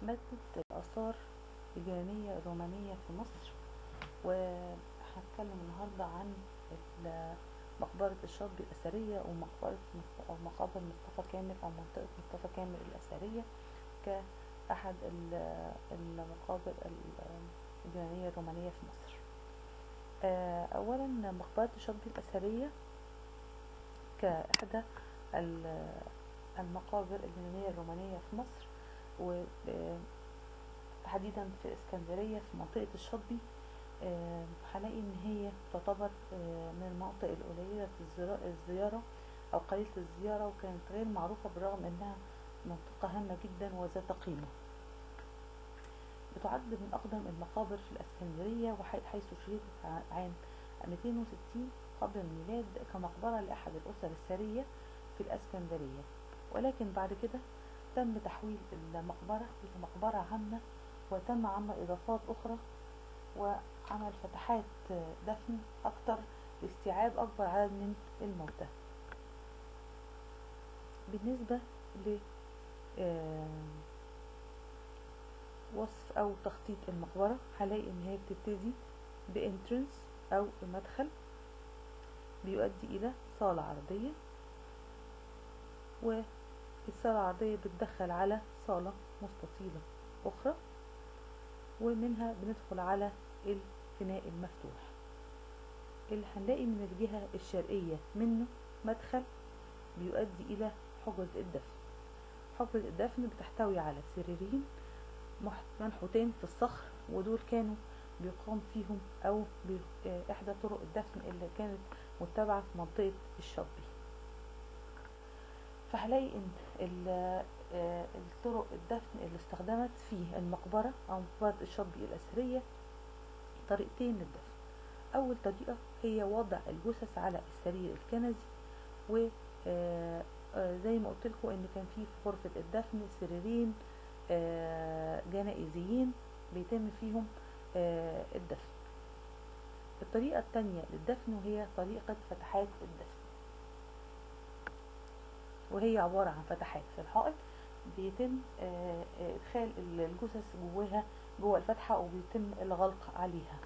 مادة الآثار اليونانية الرومانية في مصر. وهنتكلم النهاردة عن مقبرة الشاطبي الأثرية أو مقابر مصطفى كامل أو منطقة مصطفى كامل الأثرية كأحد المقابر اليونانية الرومانية في مصر. أولا مقبرة الشاطبي الأثرية كإحدى المقابر اليونانية الرومانية في مصر، وتحديدا في اسكندرية في منطقة الشاطبي. هلاقي ان هي تعتبر من المناطق القليلة الزيارة او قليلة الزيارة، وكانت غير معروفة بالرغم انها منطقة هامة جدا وذات قيمة. بتعد من اقدم المقابر في الاسكندرية، حيث شيدت عام 260 قبل الميلاد كمقبرة لأحد الأسر الثرية في الاسكندرية، ولكن بعد كده تم تحويل المقبرة إلى مقبرة عامة، وتم عمل إضافات أخرى وعمل فتحات دفن أكتر لاستيعاب أكبر عدد من الموتى. بالنسبة لوصف أو تخطيط المقبرة، هلاقي إن هي بتبتدي بإنترنس أو مدخل بيؤدي إلى صالة عرضية، والصالة العرضية بتدخل على صالة مستطيلة أخرى، ومنها بندخل على الفناء المفتوح اللي هنلاقي من الجهة الشرقية منه مدخل بيؤدي إلى حجرة الدفن. حجرة الدفن بتحتوي على سريرين منحوتين في الصخر، ودول كانوا بيقام فيهم أو إحدى طرق الدفن اللي كانت متبعة في منطقة الشاطبي. فهلاقي إن الطرق الدفن اللي استخدمت في المقبرة أو مقبرة الشاطبي الأثرية طريقتين للدفن. أول طريقة هي وضع الجثث على السرير الكنزي، وزي ما قلت لكم إن كان في غرفة الدفن سريرين جنائزيين بيتم فيهم الدفن. الطريقة الثانية للدفن وهي طريقة فتحات الدفن، وهي عبارة عن فتحات في الحائط بيتم إدخال الجثث جوه الفتحة، وبيتم الغلق عليها.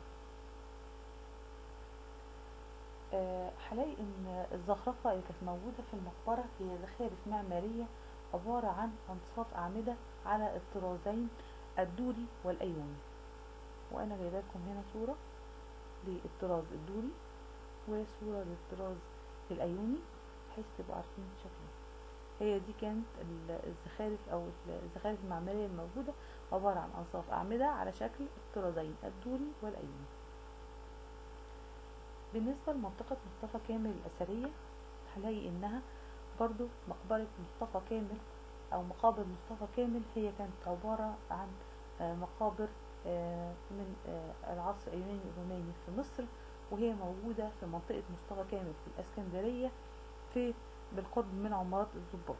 هلاقي ان الزخرفة اللي كانت موجودة في المقبرة هي زخارف معمارية عبارة عن أنصاف أعمدة على الطرازين الدوري والأيوني، وأنا جايبه لكم هنا صورة للطراز الدوري وصورة للطراز الأيوني بحيث تبقوا عارفين شكلها. هي دي كانت الزخارف أو الزخارف المعمارية الموجودة عبارة عن أنصاف أعمدة على شكل الطرازين الدوري والأيوني. بالنسبة لمنطقة مصطفى كامل الأثرية، هلاقي إنها برضو مقبرة مصطفى كامل أو مقابر مصطفى كامل هي كانت عبارة عن مقابر من العصر اليوناني الروماني في مصر، وهي موجودة في منطقة مصطفى كامل في الإسكندرية بالقرب من عمارة الضباط.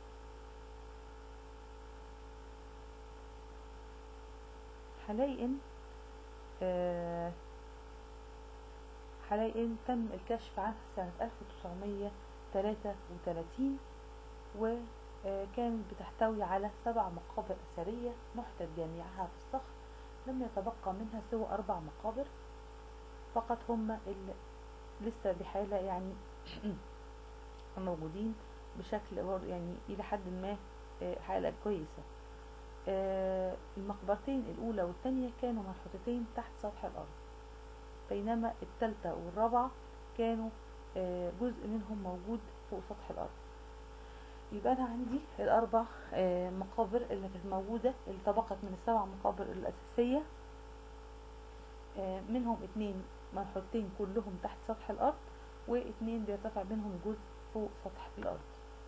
هلاقي إن تم الكشف عنها سنة 1933، وكانت بتحتوي على 7 مقابر أثرية نحتت جميعها في الصخر. لم يتبقى منها سوى 4 مقابر فقط هم اللي لسه بحالة يعني موجودين بشكل يعني إلى حد ما حالة كويسة. المقبرتين الأولى والثانية كانوا منحوتتين تحت سطح الأرض، بينما الثالثة والرابعة كانوا جزء منهم موجود فوق سطح الأرض. يبقى أنا عندي ال4 مقابر اللي كانت موجودة اللي تبقت من ال7 مقابر الأساسية، منهم 2 منحوتين كلهم تحت سطح الأرض، و2 بيرتفع منهم جزء فوق سطح الأرض.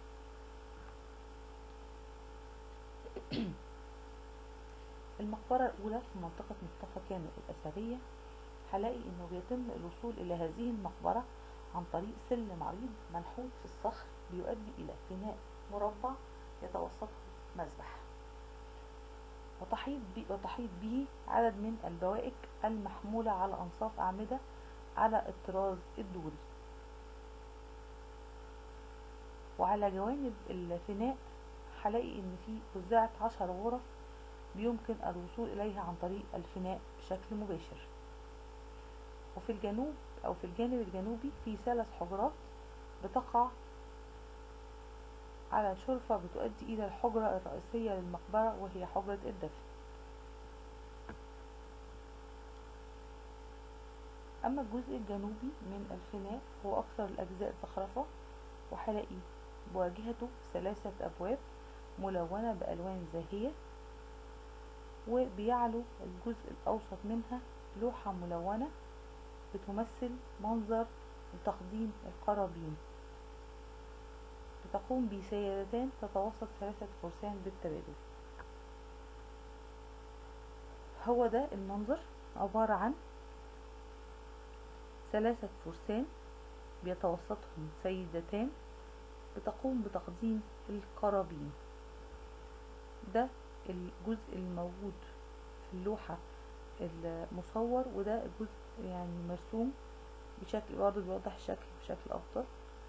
المقبرة الأولى في منطقة مصطفى كامل الأثرية، هلاقي إنه بيتم الوصول إلى هذه المقبرة عن طريق سلم عريض منحوت في الصخر بيؤدي إلى فناء مربع يتوسطه مذبح، وتحيط به عدد من البوائك المحمولة على أنصاف أعمدة على الطراز الدوري. وعلى جوانب الفناء هلاقي إن في وزعت 10 غرف بيمكن الوصول إليها عن طريق الفناء بشكل مباشر. وفي الجنوب أو في الجانب الجنوبي في 3 حجرات بتقع على شرفة بتؤدي إلى الحجرة الرئيسية للمقبرة، وهي حجرة الدفن. أما الجزء الجنوبي من الفناء هو أكثر الأجزاء زخرفة، وهلاقي بواجهته 3 أبواب ملونة بألوان زاهية، وبيعلو الجزء الأوسط منها لوحة ملونة بتمثل منظر لتقديم القرابين، بتقوم بسيادتان تتوسط 3 فرسان بالتبادل. هو ده المنظر، عبارة عن 3 فرسان بيتوسطهم سيدتان بتقوم بتقديم القرابين. ده الجزء الموجود في اللوحة المصور، وده الجزء يعني مرسوم بشكل برضه بيوضح الشكل بشكل افضل.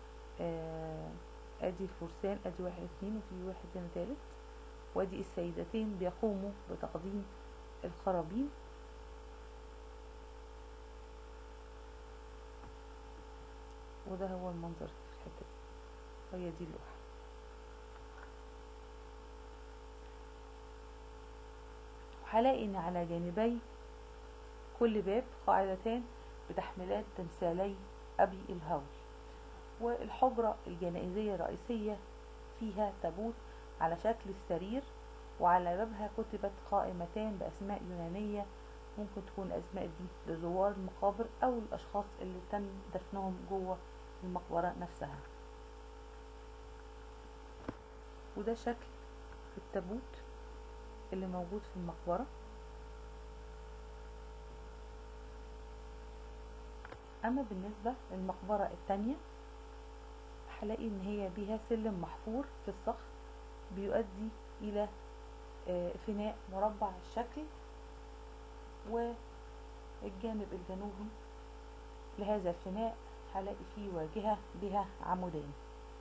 ادي الفرسان، ادي 1 2 وفي واحد هنا تالت، وادي السيدتين بيقوموا بتقديم القرابين. وده هو المنظر في الحتة دي، هي دي اللوحة. وهلاقي ان على جانبي كل باب قاعدتان بتحملات تمثالي أبي الهول. والحجرة الجنائزية الرئيسية فيها تابوت على شكل السرير، وعلى بابها كتبت قائمتان بأسماء يونانية، ممكن تكون الأسماء دي لزوار المقابر أو الأشخاص اللي تم دفنهم جوه المقبرة نفسها. وده شكل التابوت اللي موجود في المقبرة. أما بالنسبة للمقبرة التانية هلاقي ان هي بيها سلم محفور في الصخر بيؤدي الى فناء مربع الشكل، والجانب الجنوبي لهذا الفناء هلاقي فيه واجهة بها عمودين،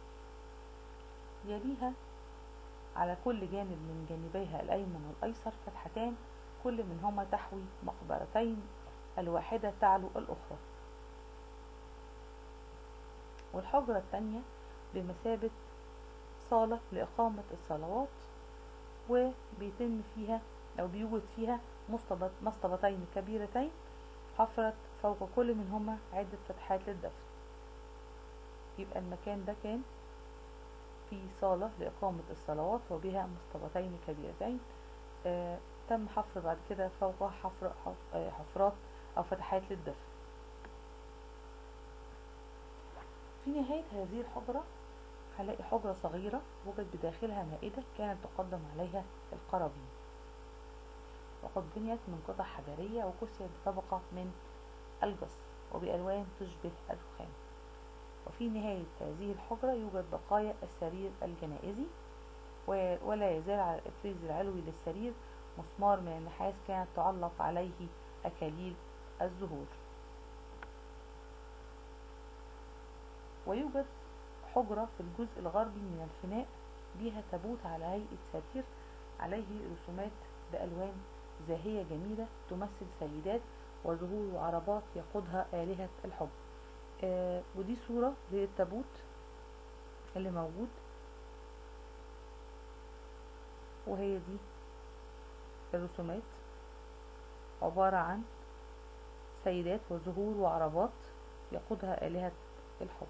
يليها على كل جانب من جانبيها الأيمن والأيسر فتحتان، كل منهما تحوي مقبرتين، الواحدة تعلو الأخرى. والحجرة الثانية بمثابة صالة لإقامة الصلوات، وبيتم فيها أو بيوجد فيها مصطبتين كبيرتين حفرت فوق كل منهما عدة فتحات للدفن. يبقى المكان ده كان في صالة لإقامة الصلوات وبها مصطبتين كبيرتين، تم حفر بعد كده فوقها حفرات أو فتحات للدفن. في نهاية هذه الحجرة هلاقي حجرة صغيرة وجد بداخلها مائدة كانت تقدم عليها القرابين، وقد بنيت من قطع حجرية وكسيت بطبقة من الجص وبألوان تشبه الرخام. وفي نهاية هذه الحجرة يوجد بقايا السرير الجنائزي، ولا يزال على الإفريز العلوي للسرير مسمار من النحاس كانت تعلق عليه أكاليل الزهور. ويوجد حجرة في الجزء الغربي من الفناء بها تابوت على هيئة سرير عليه رسومات بألوان زاهية جميلة تمثل سيدات وزهور وعربات يقودها آلهة الحب. ودي صورة للتابوت اللي موجود، وهي دي الرسومات عبارة عن سيدات وزهور وعربات يقودها آلهة الحب.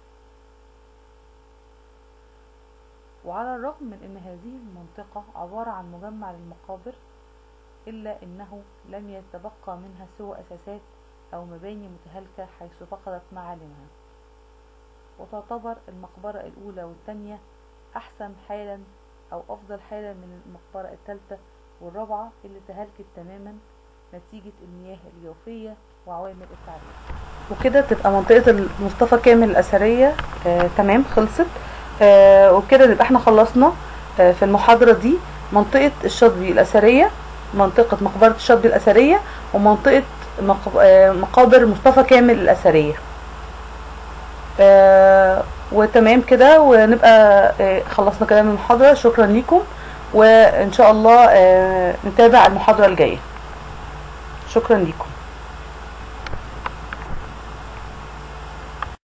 وعلى الرغم من ان هذه المنطقة عبارة عن مجمع للمقابر، الا انه لم يتبقى منها سوى اساسات او مباني متهالكة حيث فقدت معالمها. وتعتبر المقبرة الاولى والثانية احسن حالا او افضل حالا من المقبرة الثالثة والرابعة اللي تهالكت تماما نتيجة المياه الجوفية وعوامل التعرية. وكده تبقى منطقة مصطفى كامل الأثرية تمام خلصت. وبكده نبقى احنا خلصنا في المحاضرة دي منطقة الشاطبي الأثرية، منطقة مقبرة الشاطبي الأثرية، ومنطقة مقابر مصطفى كامل الأثرية. وتمام كده ونبقى خلصنا كده من المحاضرة. شكرا لكم وان شاء الله نتابع المحاضرة الجاية. شكرا لكم.